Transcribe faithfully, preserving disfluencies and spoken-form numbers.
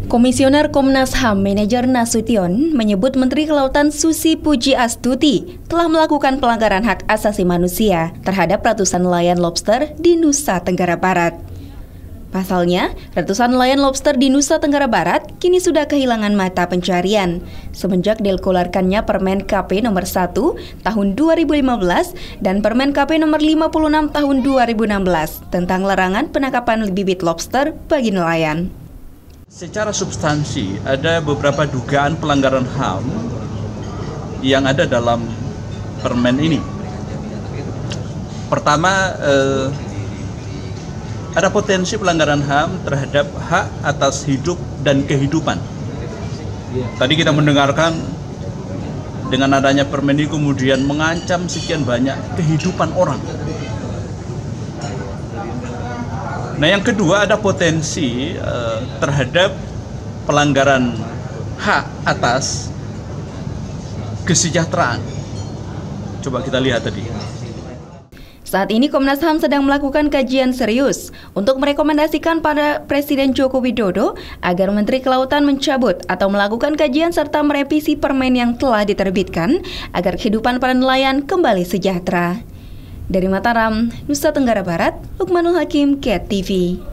Komisioner Komnas H A M Manajer Nasution menyebut Menteri Kelautan Susi Pujiastuti telah melakukan pelanggaran hak asasi manusia terhadap ratusan nelayan lobster di Nusa Tenggara Barat. Pasalnya, ratusan nelayan lobster di Nusa Tenggara Barat kini sudah kehilangan mata pencarian semenjak dikeluarkannya Permen K P nomor satu tahun dua ribu lima belas dan Permen K P nomor lima puluh enam tahun dua ribu enam belas tentang larangan penangkapan bibit lobster bagi nelayan. Secara substansi, ada beberapa dugaan pelanggaran H A M yang ada dalam permen ini. Pertama, eh, ada potensi pelanggaran H A M terhadap hak atas hidup dan kehidupan. Tadi kita mendengarkan dengan adanya permen ini kemudian mengancam sekian banyak kehidupan orang. Nah, yang kedua ada potensi uh, terhadap pelanggaran hak atas kesejahteraan. Coba kita lihat tadi. Saat ini Komnas H A M sedang melakukan kajian serius untuk merekomendasikan pada Presiden Joko Widodo agar Menteri Kelautan mencabut atau melakukan kajian serta merevisi permen yang telah diterbitkan agar kehidupan para nelayan kembali sejahtera. Dari Mataram, Nusa Tenggara Barat, Lukmanul Hakim, K E T T V.